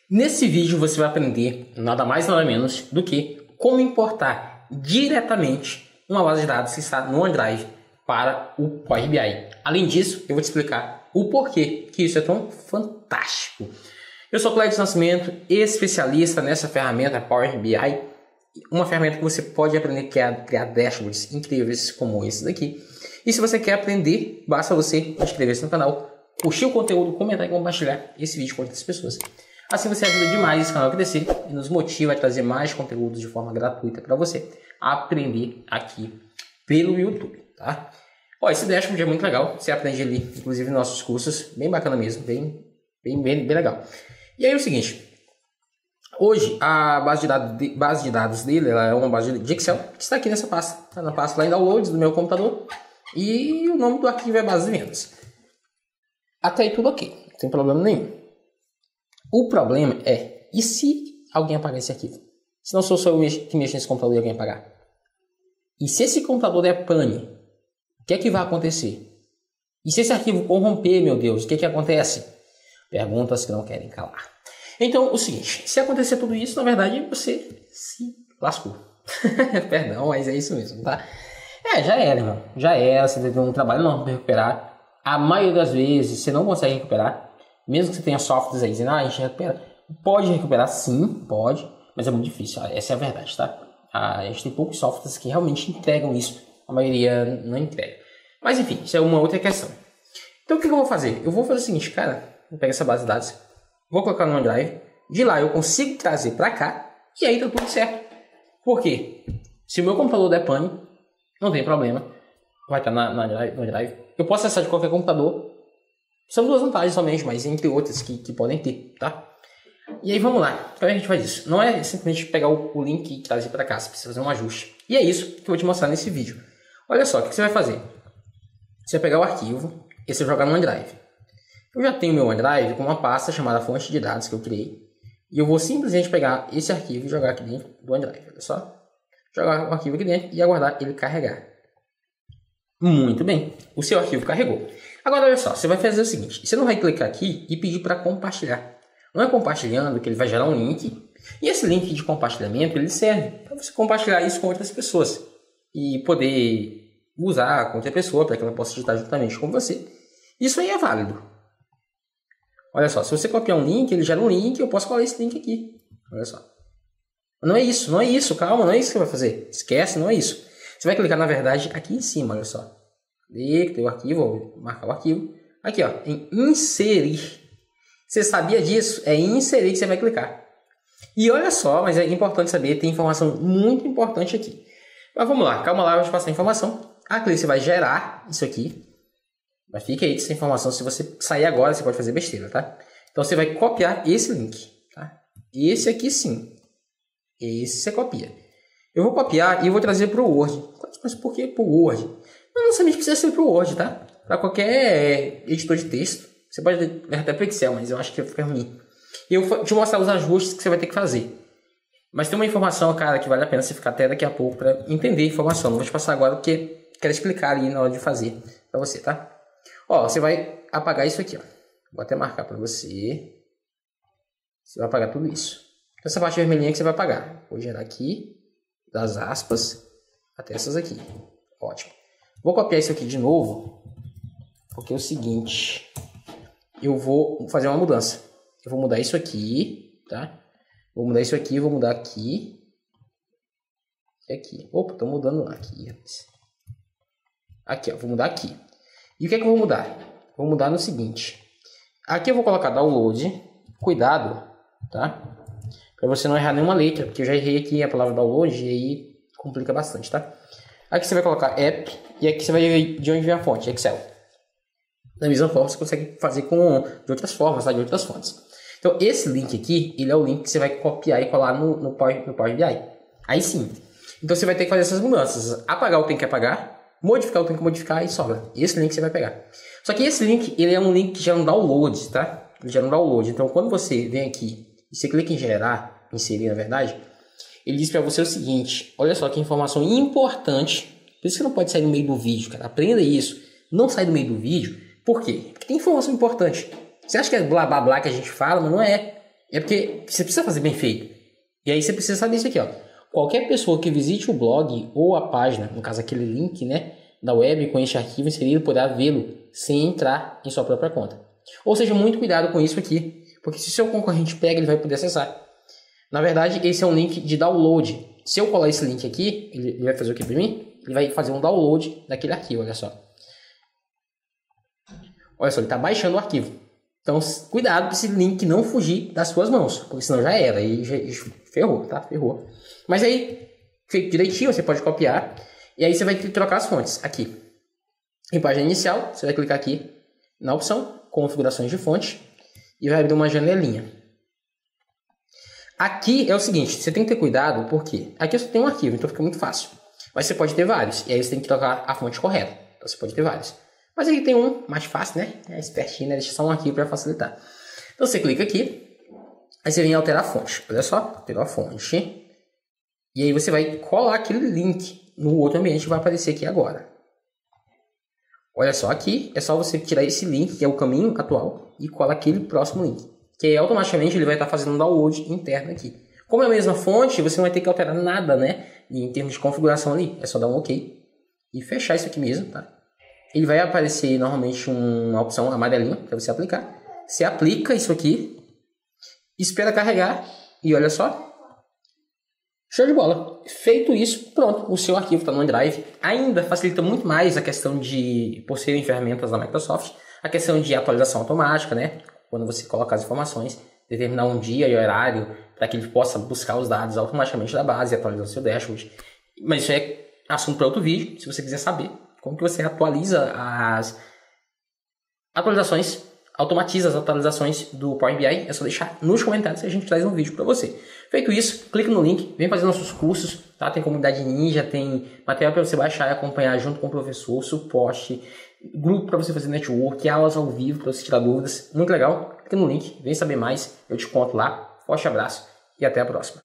Nesse vídeo você vai aprender nada mais nada menos do que como importar diretamente uma base de dados que está no OneDrive para o Power BI. Além disso, eu vou te explicar o porquê que isso é tão fantástico. Eu sou Clédio Nascimento, especialista nessa ferramenta Power BI, uma ferramenta que você pode aprender a criar dashboards incríveis como esse daqui. E se você quer aprender, basta você inscrever-se no canal, curtir o conteúdo, comentar e compartilhar esse vídeo com outras pessoas. Assim você ajuda demais esse canal a crescer e nos motiva a trazer mais conteúdos de forma gratuita para você aprender aqui pelo YouTube, tá? Ó, esse dashboard é muito legal, você aprende ali, inclusive nos nossos cursos, bem bacana mesmo, bem legal. E aí é o seguinte, hoje a base de dados dele ela é uma base de Excel que está aqui nessa pasta, tá na pasta lá em downloads do meu computador e o nome do arquivo é base de vendas. Até aí tudo ok, não tem problema nenhum. O problema é, e se alguém apagar esse arquivo? Se não sou só eu que mexo nesse computador e alguém apagar? E se esse computador der pane, o que é que vai acontecer? E se esse arquivo corromper, meu Deus, o que é que acontece? Perguntas que não querem calar. Então, o seguinte, se acontecer tudo isso, na verdade, você se lascou. Perdão, mas é isso mesmo, tá? Já era, irmão. Já era, você teve um trabalho enorme para recuperar. A maioria das vezes, você não consegue recuperar. Mesmo que você tenha softwares aí dizendo, a gente recupera. Pode recuperar, sim, pode. Mas é muito difícil, essa é a verdade, tá? A gente tem poucos softwares que realmente entregam isso. A maioria não entrega. Mas enfim, isso é uma outra questão. Então o que eu vou fazer? Eu vou fazer o seguinte, cara. Vou pegar essa base de dados, vou colocar no OneDrive. De lá eu consigo trazer para cá. E aí tá tudo certo. Por quê? Se o meu computador der pane, não tem problema. Vai estar no OneDrive. Eu posso acessar de qualquer computador. São duas vantagens somente, mas entre outras que podem ter, tá? E aí vamos lá, como é que a gente faz isso? Não é simplesmente pegar o link e trazer para cá, você precisa fazer um ajuste. E é isso que eu vou te mostrar nesse vídeo. Olha só, o que você vai fazer? Você vai pegar o arquivo e você vai jogar no OneDrive. Eu já tenho meu OneDrive com uma pasta chamada fonte de dados que eu criei. E eu vou simplesmente pegar esse arquivo e jogar aqui dentro do OneDrive. Olha só. Jogar o arquivo aqui dentro e aguardar ele carregar. Muito bem, o seu arquivo carregou. Agora olha só, você vai fazer o seguinte, você não vai clicar aqui e pedir para compartilhar. Não é compartilhando que ele vai gerar um link. E esse link de compartilhamento ele serve para você compartilhar isso com outras pessoas. E poder usar com outra pessoa para que ela possa digitar juntamente com você. Isso aí é válido. Olha só, se você copiar um link, ele gera um link e eu posso colar esse link aqui. Olha só. Não é isso, calma, não é isso que você vai fazer. Esquece, não é isso. Você vai clicar, na verdade, aqui em cima, olha só. Clique o arquivo, vou marcar o arquivo. Aqui, ó, em inserir. Você sabia disso? É em inserir que você vai clicar. E olha só, mas é importante saber, tem informação muito importante aqui. Mas vamos lá, calma lá, eu vou te passar a informação. Aqui você vai gerar isso aqui. Mas fica aí essa informação, se você sair agora, você pode fazer besteira, tá? Então você vai copiar esse link, tá? Esse aqui sim. Esse você copia. Eu vou copiar e eu vou trazer para o Word. Mas por que para o Word? Não necessariamente precisa ser para o Word, tá? Para qualquer editor de texto. Você pode até para o Excel, mas eu acho que fica ruim. E eu vou te mostrar os ajustes que você vai ter que fazer. Mas tem uma informação, cara, que vale a pena você ficar até daqui a pouco para entender a informação. Não vou te passar agora porque quero explicar ali na hora de fazer para você, tá? Ó, você vai apagar isso aqui, ó. Vou até marcar para você. Você vai apagar tudo isso. Essa parte vermelhinha que você vai apagar. Vou gerar aqui, das aspas, até essas aqui. Ótimo. Vou copiar isso aqui de novo, porque é o seguinte, eu vou fazer uma mudança. Eu vou mudar isso aqui, tá? Vou mudar isso aqui, vou mudar aqui. E aqui. Opa, tô mudando aqui. Aqui, ó, vou mudar aqui. E o que é que eu vou mudar? Vou mudar no seguinte. Aqui eu vou colocar download. Cuidado, tá? Para você não errar nenhuma letra, porque eu já errei aqui a palavra download e aí complica bastante, tá? Aqui você vai colocar app e aqui você vai ver de onde vem a fonte, Excel. Da mesma forma você consegue fazer de outras formas, tá? De outras fontes. Então esse link aqui, ele é o link que você vai copiar e colar no Power BI. Aí sim. Então você vai ter que fazer essas mudanças. Apagar o que tem que apagar, modificar o que tem que modificar e sobra. Esse link você vai pegar. Só que esse link, ele é um link que gera um download, tá? Ele gera um download. Então quando você vem aqui e você clica em gerar, inserir na verdade, ele diz para você o seguinte, olha só que informação importante, por isso que não pode sair no meio do vídeo, cara, aprenda isso, não sai do meio do vídeo, por quê? Porque tem informação importante, você acha que é blá blá blá que a gente fala, mas não é, É porque você precisa fazer bem feito. E aí você precisa saber isso aqui, ó. Qualquer pessoa que visite o blog ou a página, no caso aquele link, né, da web com este arquivo inserido, poderá vê-lo sem entrar em sua própria conta. Ou seja, muito cuidado com isso aqui, porque se o seu concorrente pega, ele vai poder acessar. Na verdade, esse é um link de download. Se eu colar esse link aqui, ele vai fazer o que para mim? Ele vai fazer um download daquele arquivo, olha só. Olha só, ele está baixando o arquivo. Então, cuidado para esse link não fugir das suas mãos, porque senão já era, aí já ferrou, tá? Ferrou. Mas aí, feito direitinho, você pode copiar, e aí você vai trocar as fontes. Aqui, em página inicial, você vai clicar aqui na opção configurações de fonte, e vai abrir uma janelinha. Aqui é o seguinte, você tem que ter cuidado, porque aqui você tem um arquivo, então fica muito fácil. Mas você pode ter vários, e aí você tem que trocar a fonte correta. Então você pode ter vários. Mas aqui tem um mais fácil, né? É espertinho, né? Deixa só um arquivo para facilitar. Então você clica aqui, aí você vem alterar a fonte. Olha só, alterou a fonte. E aí você vai colar aquele link no outro ambiente que vai aparecer aqui agora. Olha só, aqui é só você tirar esse link, que é o caminho atual, e colar aquele próximo link. Que aí automaticamente ele vai estar fazendo um download interno aqui. Como é a mesma fonte, você não vai ter que alterar nada, né? Em termos de configuração ali. É só dar um OK e fechar isso aqui mesmo, tá? Ele vai aparecer normalmente uma opção amarelinha para você aplicar. Você aplica isso aqui, espera carregar e olha só. Show de bola. Feito isso, pronto. O seu arquivo está no OneDrive. Ainda facilita muito mais a questão de, por serem ferramentas da Microsoft, a questão de atualização automática, né? Quando você coloca as informações, determinar um dia e horário para que ele possa buscar os dados automaticamente da base e atualizar o seu dashboard. Mas isso é assunto para outro vídeo, se você quiser saber como que você atualiza as atualizações, automatiza as atualizações do Power BI, é só deixar nos comentários que a gente traz um vídeo para você. Feito isso, clica no link, vem fazer nossos cursos, tá? Tem comunidade ninja, tem material para você baixar e acompanhar junto com o professor, suporte, grupo para você fazer network, aulas ao vivo para você tirar dúvidas, muito legal. Clica no link, vem saber mais, eu te conto lá. Forte abraço e até a próxima.